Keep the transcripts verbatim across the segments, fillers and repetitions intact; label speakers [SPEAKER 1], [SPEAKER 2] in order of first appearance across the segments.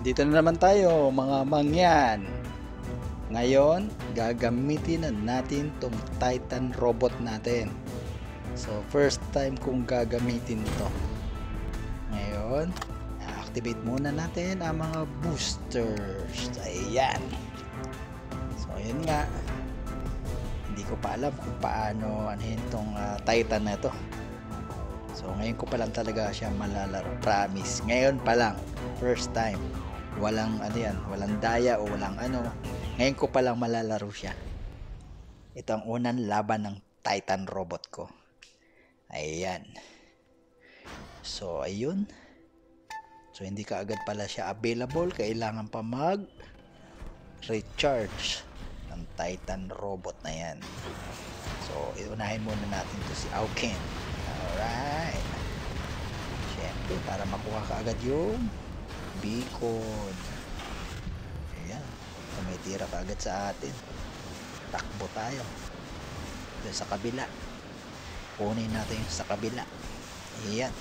[SPEAKER 1] Dito na naman tayo mga mangyan. Ngayon, gagamitin na natin tong Titan robot natin. So, first time kong gagamitin to. Ngayon, activate muna natin ang mga boosters. Ayan. So, ayan nga. Hindi ko pa alam kung paano anuhin tong uh, Titan na to. So, ngayon ko pa lang talaga siya malalaro. Promise. Ngayon pa lang. First time. Walang ano yan. Walang daya o walang ano. Ngayon ko pa lang malalaro siya. Ito ang unang laban ng Titan robot ko. Ayan. So, ayun. So, hindi ka agad pala siya available. Kailangan pa mag-recharge ng Titan robot na yan. So, iunahin muna natin to si Auken. Alright. Siyempre, para makuha ka agad yung beacon. Ayan. Tumitira ka agad sa atin. Takbo tayo. Doon sa kabila. Kunin natin yung sa kabila. Ayan.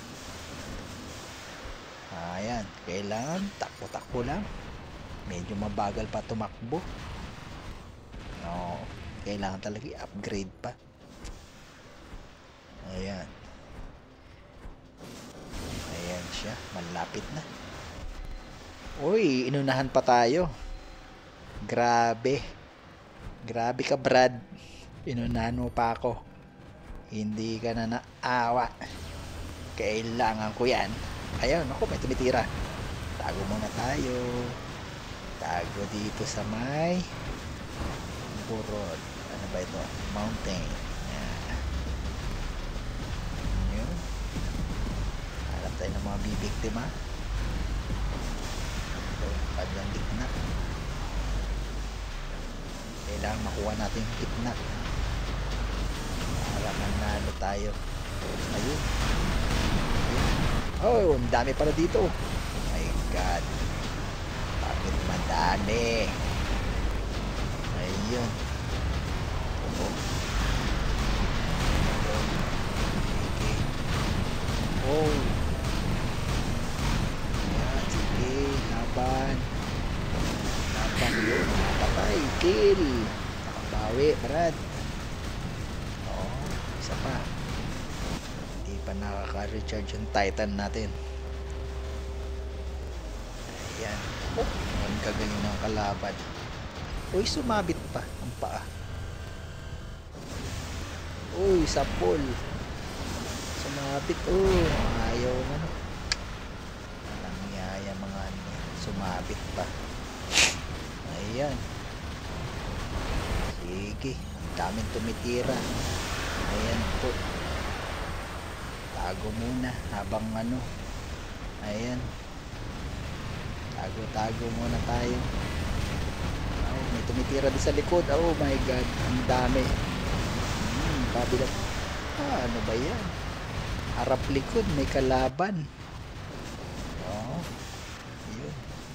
[SPEAKER 1] Ayan. Kailangan takbo-takbo lang. Medyo mabagal pa tumakbo. No. Kailangan talaga i-upgrade pa. Ayan. Ayan siya. Malapit na. Uy, inunahan pa tayo. Grabe. Grabe ka, Brad. Inunahan mo pa ako. Hindi ka na naawa. Kailangan ko yan. Ayun, ako may tumitira. Tago muna tayo. Tago dito sa may burod. Ano ba ito? Mountain. Yan. Yun. Harap tayo ng mga bibiktima. Ito, kanyang gitna. Kailangan makuha natin yung gitna. Para manalo tayo. Ayun. Oh, ang dami pala dito. Oh my God. Bakit madami? Ayun. Oh. Okay. Oh. Ayan, sige. Laban. Laban yun. Patay. Kill. Nakabawi, Brad. Oh, isa pa. Hindi pa nakaka-recharge yung Titan natin. Ayan. Oh, ang gagaling ng kalaban. Uy, sumabit pa ang paa. Uy, sapol. Sumabit. Oh, ayaw na. Walang yaya mga ano. Sumabit pa. Ayan. Sige. Ang daming tumitira. Ayan po. Tago muna habang ano. Ayan. Tago-tago muna tayo. Oh, may tumitira din sa likod. Oh my God. Ang dami. Hmm, kabilang. Ah, ano ba yan? Harap likod. May kalaban. Oh. Yun.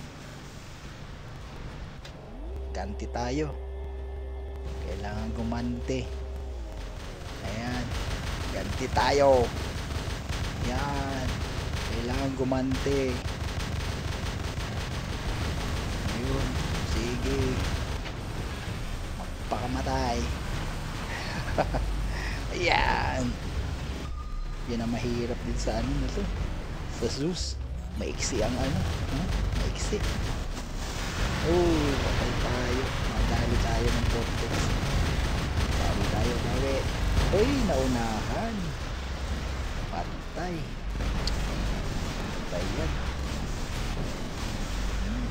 [SPEAKER 1] Ganti tayo. Kailangan gumante. Ayan. Ganti tayo. Yan. Kailangan gumante. Ayun. Sige. Magpakamatay. Ayan. Yan ang mahirap din sa ano na to. Sa Zeus. Maiksi ang ano. Huh? Maiksi. Oh, patay tayo. Madali tayo ng vortex. Bawi tayo, bawi. Uy, naunahan. Patay. Patay yan. Hmm.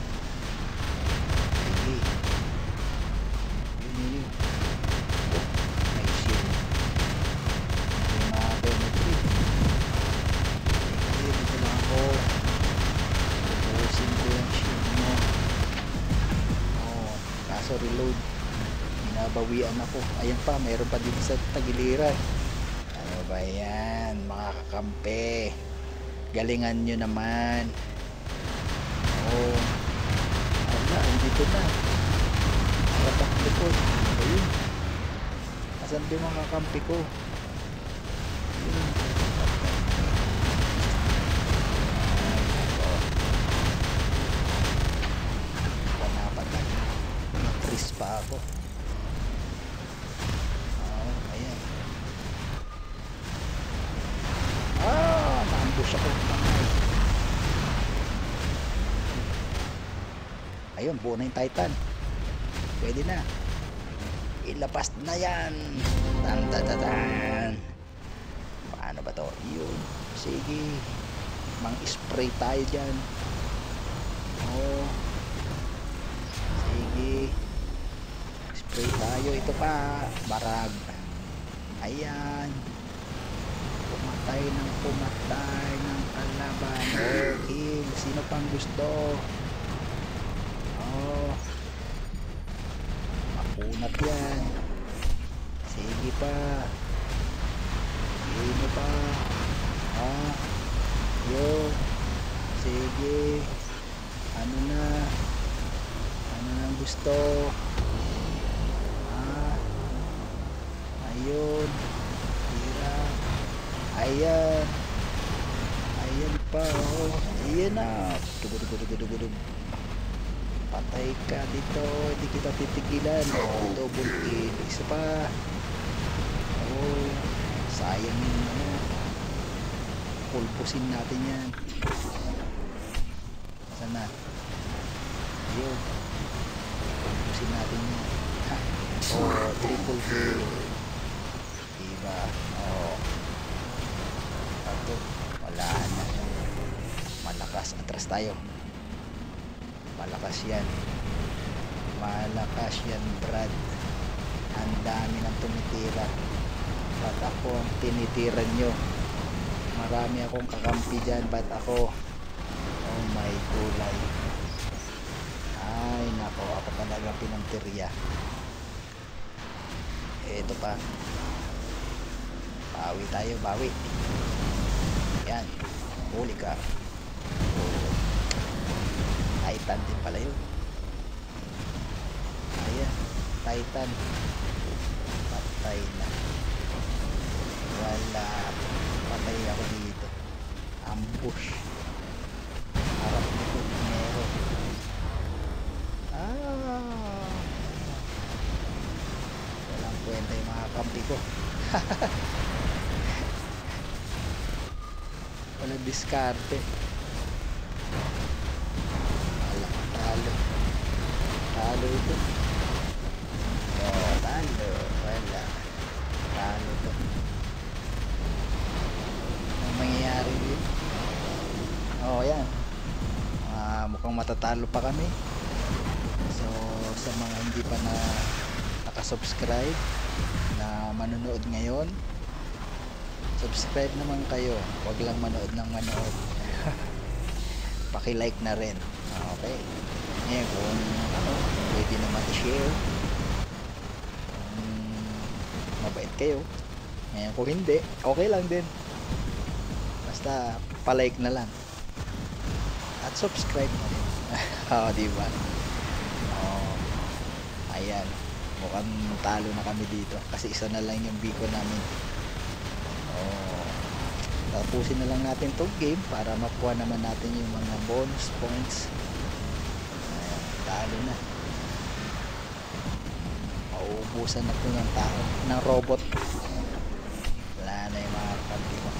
[SPEAKER 1] Sige. Yun, yun, yun. Oh, may shield. May mga benefit. Sige, dito lang ako. Ubusin ko yung shield mo. Oh, kaso reload. Binabawian ako. Ayan pa, mayroon pa dito sa tagiliran. Ano ba yan, mga kakampi? Galingan nyo naman. Oh. Ala, dito na. Harap ang likod. Ayun. Asan ba yung mga kakampi ko? Ayun. Ayun, buo na yung Titan. Pwede na. Ilabas na yan. Tan tan tan tan. Paano ba to? Yun. Sige. Mang-spray tayo dyan. Oh. Sige. Spray tayo. Ito pa. Barag. Ayan. Pumatay ng pumatay ng kalaban. Okay. Sino pang gusto? Oh. Makunat yan. Sige pa. Sige pa. Ah. Yun. Sige. Ano na? Ano nang gusto? Ah. Ayun. Tira. Ayan. Ayan pa. Oh. Ayan na. Dugudugudugudugudug. Patay ka dito. Hindi kita titigilan. Oh, double kill. Isa pa. Oh. Sayang yung ano. Pulpusin natin yan. Sana. Ayun. Pulpusin natin yan. Ha. Oh, triple kill. Diba? Oh. Ito. Wala na. Malakas. Atras tayo. Malakas yan. Malakas yan, Brad. Ang dami ng tumitira. Ba't ako ang tinitiran nyo? Marami akong kakampi dyan. Ba't ako? Oh my gulay. Ay nako, ako talaga pinantirya. Ito pa. Bawi tayo, bawi. Yan. Huli ka. Oh. Titan din pala yun. Ayan. Titan. Patay na. Wala. Patay ako dito. Ambush. Harap nito. Meron. Ah. Walang kwenta yung mga kampi ko. Walang diskarte. Wala. Talo. Talo ito. Oh, talo. Wala. Talo ito. Ang mangyayari din. Oh, yan. Uh, mukhang matatalo pa kami. So, sa mga hindi pa na nakasubscribe na manonood ngayon, subscribe naman kayo. Huwag lang manood ng manood. Paki-like na rin. Okay. Ngayon, kung ano, pwede naman i-share. Kung mabait kayo. Ngayon, kung hindi, okay lang din. Basta, pa-like na lang. At subscribe na rin. Oo, diba? Oh, ayan. Mukhang talo na kami dito. Kasi isa na lang yung biko namin. Oh, tapusin na lang natin tong game para makuha naman natin yung mga bonus points. Ayan, talo na. Mauubusan na po ng tao, ng robot. Wala na yung mga kampi ko.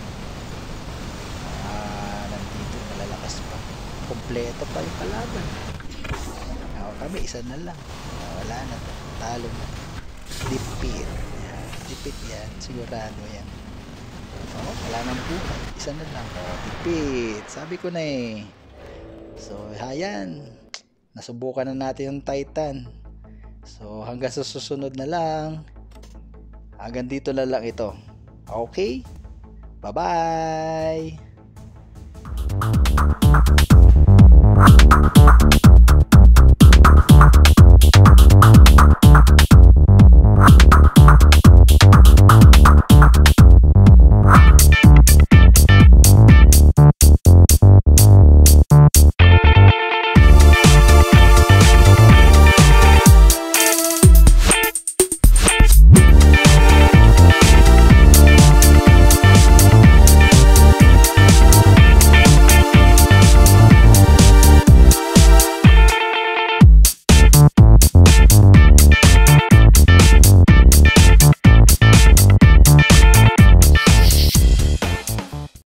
[SPEAKER 1] Ah, nandito malalakas pa. Kompleto pa yung kalaban. Ako, kami isa na lang. Ah, wala na to. Talo na. Dipit. Yan. Dipit yan. Sigurado yan. Oh, wala nang buhay. Isa na lang. Oh, dipit. Sabi ko na eh. So, ayan. Nasubukan na natin yung Titan. So, hanggang sa susunod na lang. Hanggang dito na lang ito. Okay? Bye-bye!